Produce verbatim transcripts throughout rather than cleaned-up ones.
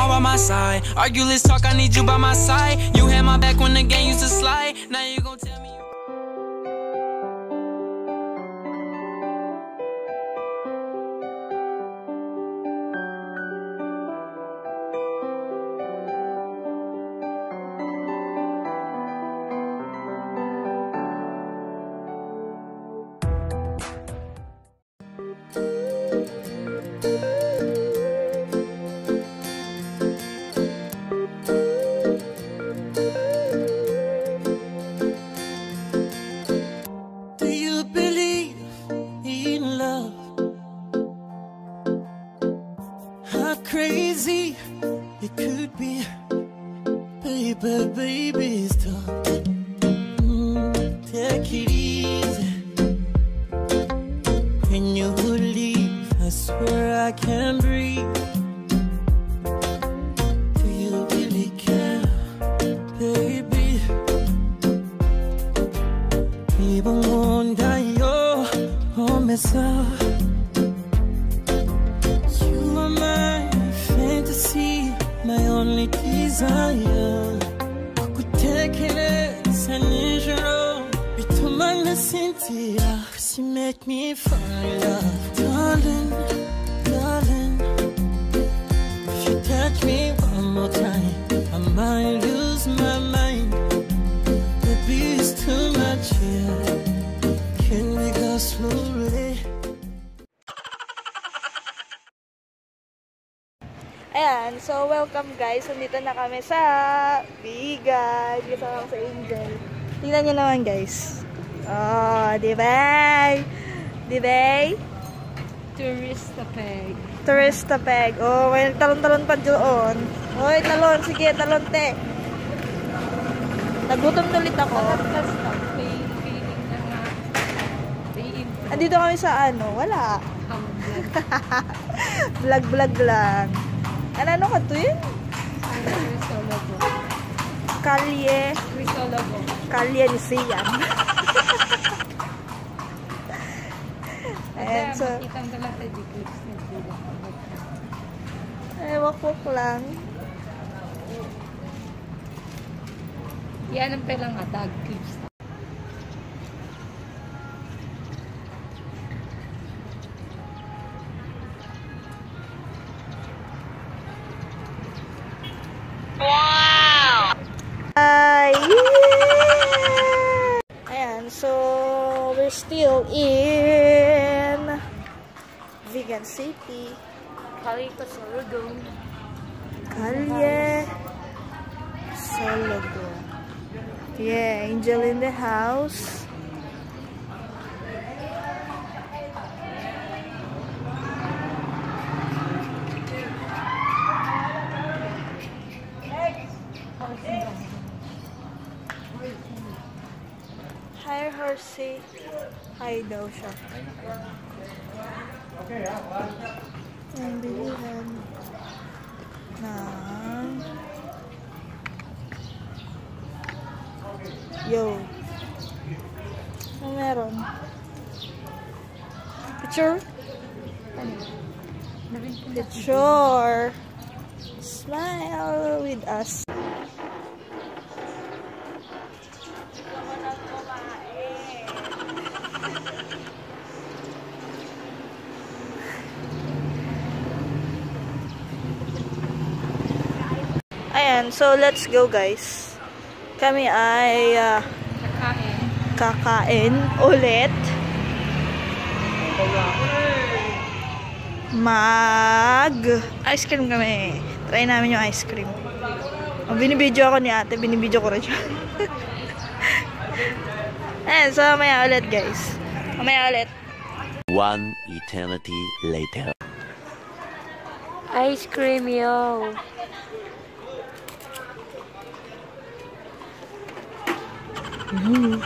all by my side. Argue, let's talk, I need you by my side. You had my back when the game used to slide. Now you gon' tell me. Crazy it could be, baby, baby, stop. Mm, take it easy. When you leave, I swear I can't breathe. Do you really care, baby? Even one day you're on myself. My only desire, kukutekereza nijoro bituma nasinzira, 'cause you make me fall in love. Darling, darling, if you touch me one more time, I might lose my mind. Baby, it's too much here. Can we go slowly? Ayan, so welcome guys. Nandito na kami sa Bigan. Kasama ko sa Angel. Tingnan nyo naman guys. Oh, diba? Diba? Tourista peg. Tourista peg. Oh, may talon-talon pa doon. Oy, talon. Sige, talon te. Nagutom ulit ako. Feeling na nga. Andito kami sa ano? Wala. Vlog-vlog lang. Ano, ano ka to yun? Crisologo. Kalye. Crisologo. Kalye ni Sian. Ayan, so. Makitang ka lang sa G-Clips na sila. Ay, wakok lang. Yan ang pelang atag clips. Wow! Ay! Ayan, so we're still in Vigan City. Kalye Sologo. Kalye Sologo. Yeah, Angel in the house. Hi, Horsey. Hi daw siya. Ang bilihan ng yo. Ano meron? Picture? Picture. Smile with us. Ayan, so let's go guys. Kami ay uh, Kakain. kakain ulit. Mag ice cream kami. Try namin yung ice cream. Oh, binibidyo ako ni ate. Binibidyo ko rin siya. Ayan, so mamaya ulit guys. Mamaya ulit. One eternity later. Ice cream, yo. Mm.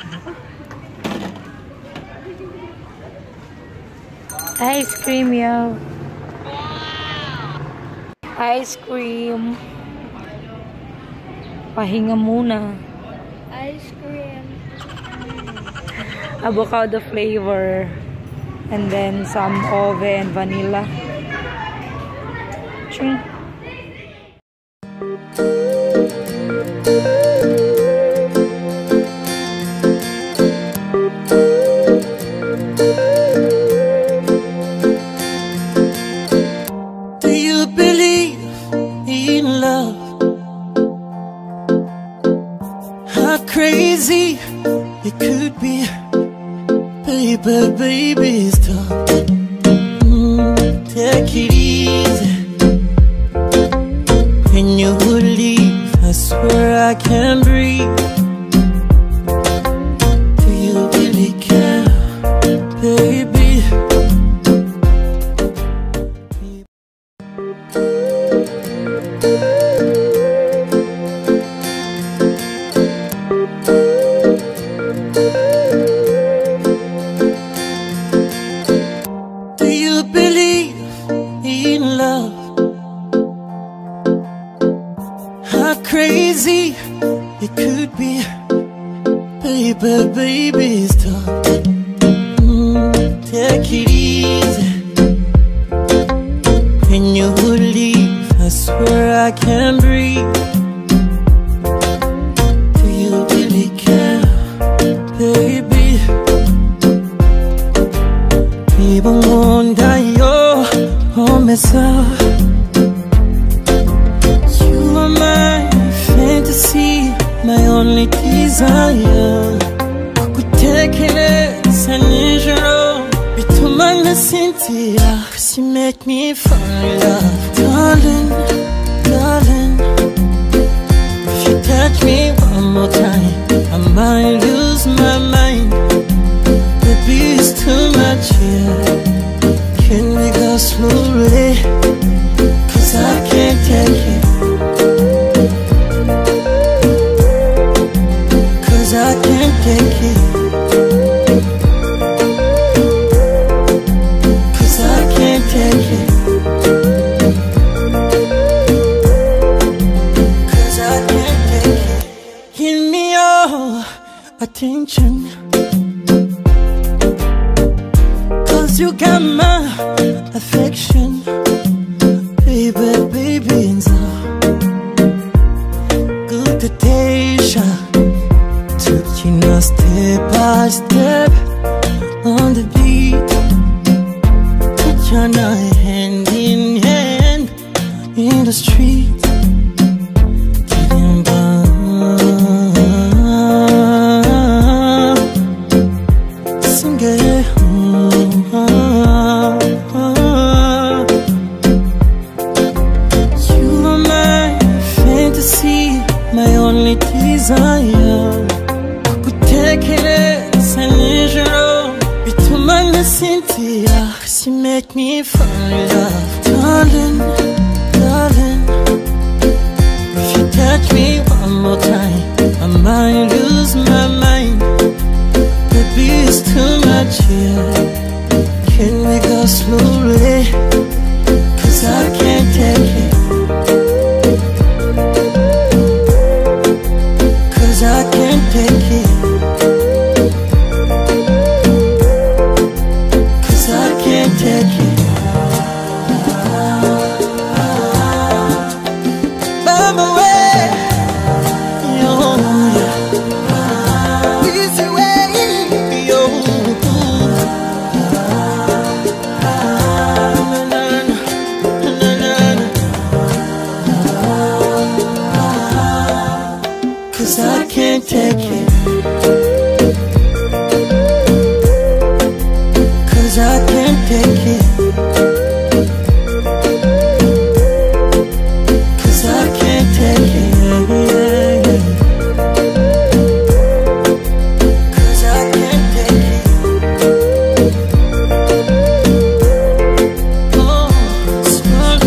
Ice cream, yo. Ice cream. Pahinga muna. Ice cream. Avocado flavor. And then some oven vanilla. Ching. Baby, baby, stop. Mm, take it easy. When you leave, I swear I can't breathe. Do you really care, baby? Do you believe in love? How crazy it could be. Baby, baby, stop. Mm, take it easy. When you leave, I swear I can't breathe. Do you really care, baby? Even wonder you're on myself. You are my fantasy, my only desire. Kukutekereza nijoro bituma nasinzira. 'Cause you make me fall in love. Darling, darling, if you touch me one more time, I might lose my mind. Baby, it's too much here. Can we go slowly? 'Cause I can't take it. 'Cause I can't take it. 'Cause I can't take it. 'Cause I can't take it. Give me your attention. You got my affection, baby, baby, and so good to Tasha. Took you now step by step on the beat. Took you now hand in hand in the street. Sing it. Desire. Kukutekereza nijoro bituma nasinzira. 'Cause you make me fall in love. Darling, darling, if you touch me one more time, I might lose my mind. Baby, it's too much here. Can we go slowly? 'Cause I can't take it. 'Cause I can't take it. 'Cause I can't take it. By my way, yo, yeah. Easy way, yo. Na, na, na, na, na. 'Cause I can't take it. 'Cause I can't take it. 'Cause I can't take it. Yeah, yeah. 'Cause I can't take it. Oh, smart.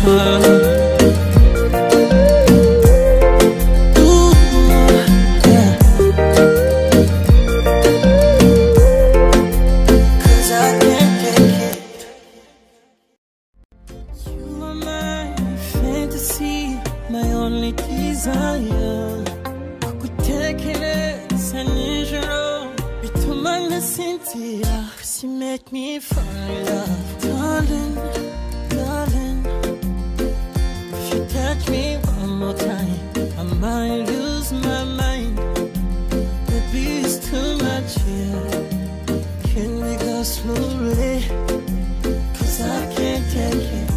My only desire. Kukutekereza nijoro bituma nasinzira. 'Cause you make me fall in love. Darling, darling, if you touch me one more time, I might lose my mind. Baby, it's too much here. Can we go slowly? 'Cause I can't take it.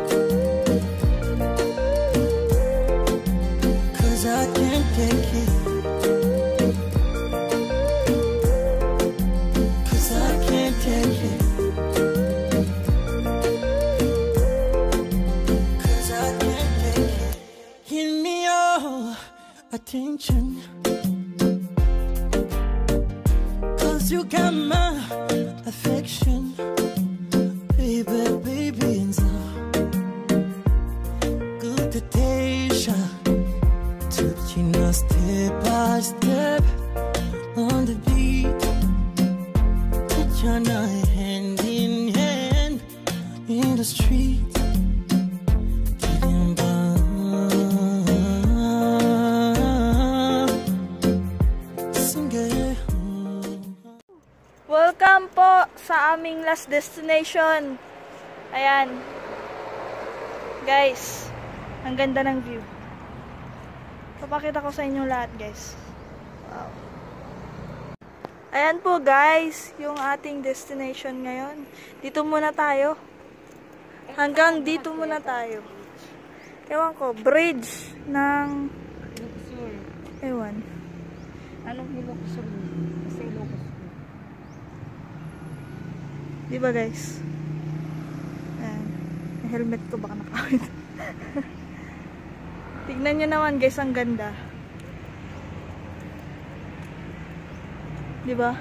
'Cause I can't take it. 'Cause I can't. attention, 'cause you got my affection, baby, baby, and so good to taste ya. Touching us step by step on the beat, touching our hand in hand in the street. Welcome po sa aming last destination. Ayan. Guys, ang ganda ng view. Papakita ko sa inyo lahat, guys. Wow. Ayan po, guys, yung ating destination ngayon. Dito muna tayo. Hanggang dito muna tayo. Ewan ko, bridge ng ewan. Anong Ilocos? Kasi Ilocos. Diba, guys? Ayan. Yung helmet ko baka nakawit. Tignan nyo naman, guys, ang ganda. Diba?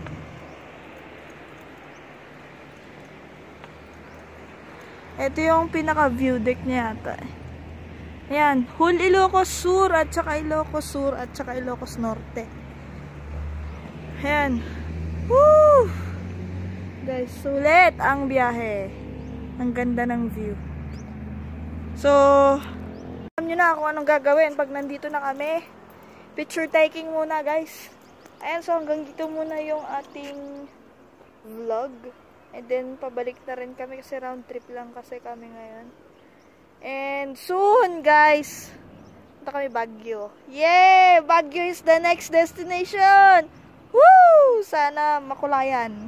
Ito yung pinaka-view deck niya yata. Ayan. Whole Ilocos Sur at saka Ilocos Sur at saka Ilocos Norte. Ayan. Woo! Guys, sulit ang biyahe. Ang ganda ng view. So, alam nyo na kung anong gagawin pag nandito na kami. Picture taking muna, guys. Ayan, so hanggang dito muna yung ating vlog. And then, pabalik na rin kami kasi round trip lang kasi kami ngayon. And soon, guys, punta kami Baguio. Yay! Baguio is the next destination! Woo! Sana makulayan.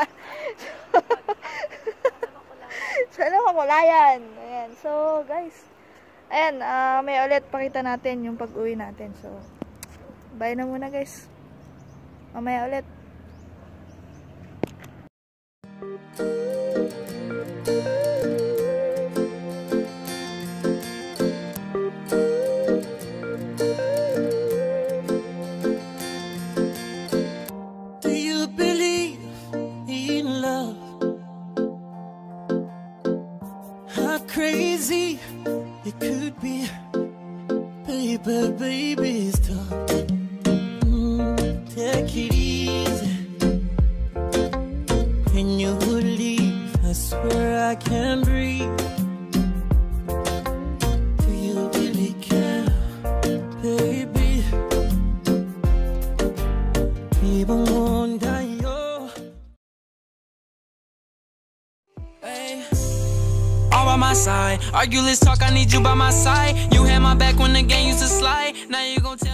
Sana makulayan. Ayan. So, guys. Ayan. Uh, may ulit pakita natin yung pag-uwi natin. So, bye na muna, guys. Mamaya ulit. Crazy it could be, baby, baby, stop. Mm, take it easy. When you leave, I swear I can't breathe. Do you really care, baby? Even one day, oh. Hey. All by my side, argue, let's talk, I need you by my side. You had my back when the game used to slide. Now you gon'